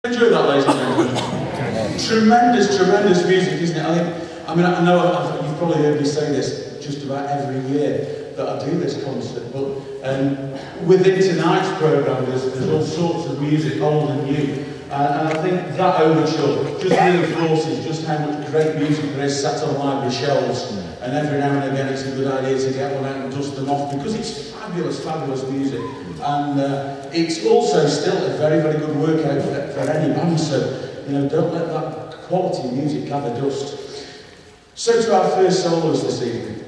Enjoy that, ladies and gentlemen. Tremendous, tremendous music, isn't it? I know you've probably heard me say this just about every year that I do this concert, but within tonight's programme there's all sorts of music, old and new, and I think that overture just reinforces just how much great music there is sat on library shelves, and every now and again it's a good idea to get one out and dust them off, because it's fabulous, fabulous music, and it's also still a very, very good workout for any band, so don't let that quality music gather dust. So to our first soloist this evening.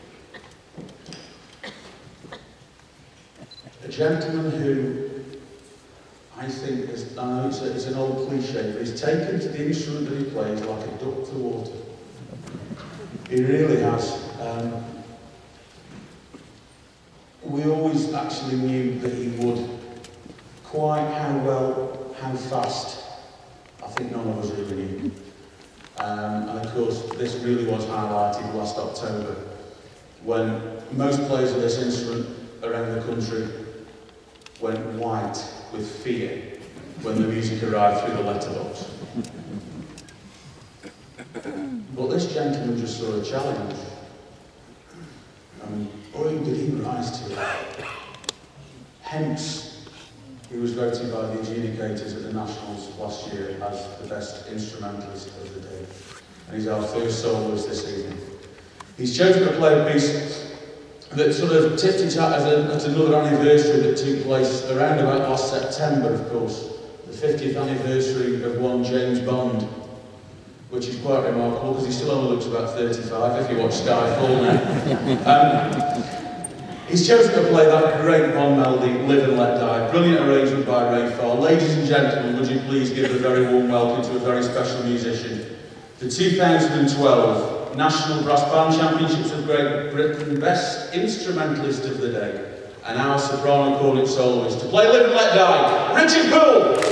A gentleman who I think, I know it's an old cliche, but he's taken to the instrument that he plays like a duck to water. He really has. We always actually knew that he would. Quite how well, how fast, I think none of us really knew. And of course, this really was highlighted last October, when most players of this instrument around the country went white with fear when the music arrived through the letterbox. But this gentleman just saw a challenge, and boy did he rise to it. Hence, he was voted by the adjudicators at the Nationals last year as the best instrumentalist of the day. And he's our first soloist this evening. He's chosen to play a piece that sort of tipped its hat at another anniversary that took place around about last September, of course. The 50th anniversary of one James Bond, which is quite remarkable because he still only looks about 35 if you watch Skyfall now. He's chosen to play that great Bond melody, Live and Let Die, brilliant arrangement by Ray Farr. Ladies and gentlemen, would you please give a very warm welcome to a very special musician. The 2012 National Brass Band Championships of Great Britain Best Instrumentalist of the Day, and our soprano cornet soloist to play Live and Let Die, Richard Poole!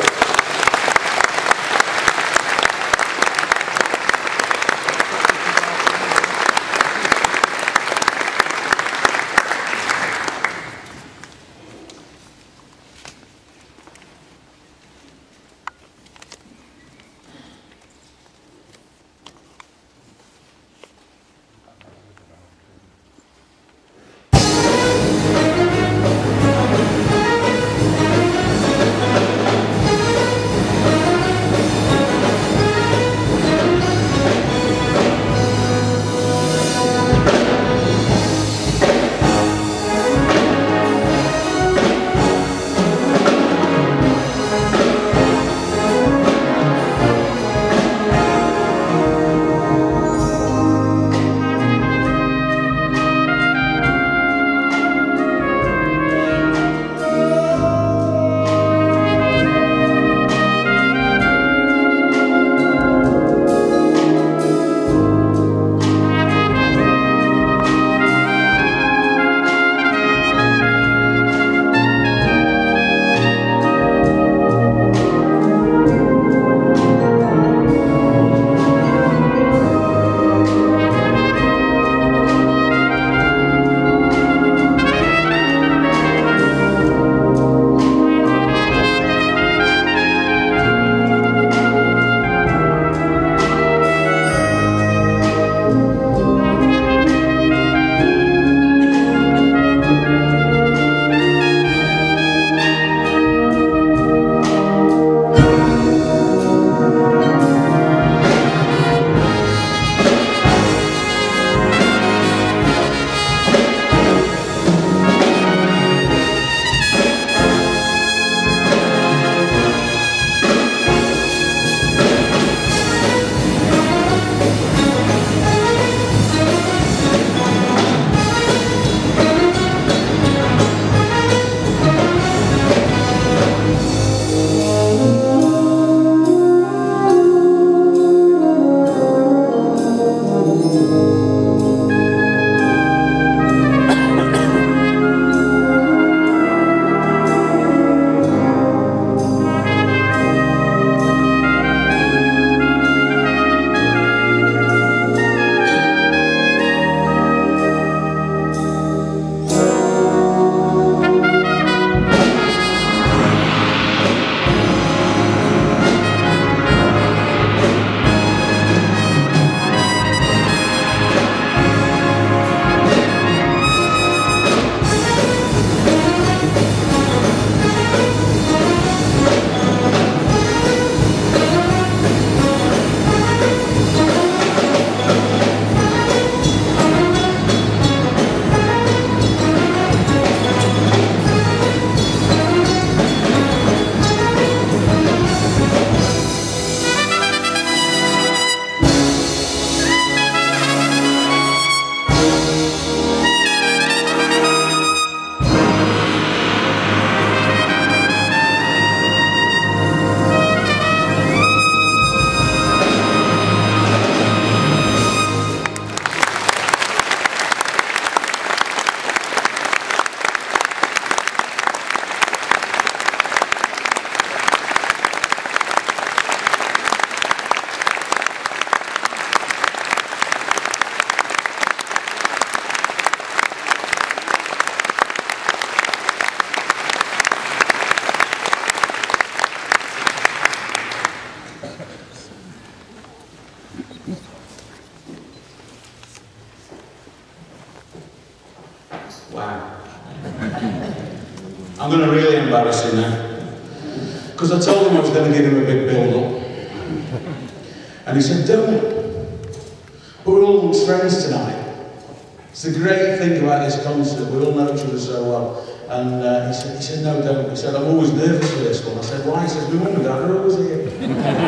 I'm going to really embarrass him now. Because I told him I was going to give him a big build-up. And he said, don't. But we're all friends tonight. It's the great thing about this concert, we all know each other so well. And he said, no, don't. He said, I'm always nervous for this one. I said, why? He says, my mum and dad are always here.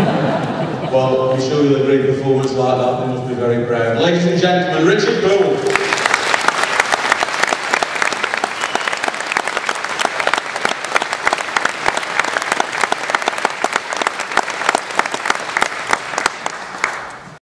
Well, I'm sure you'll agree, a performance like that, they must be very proud. Ladies and gentlemen, Richard Poole.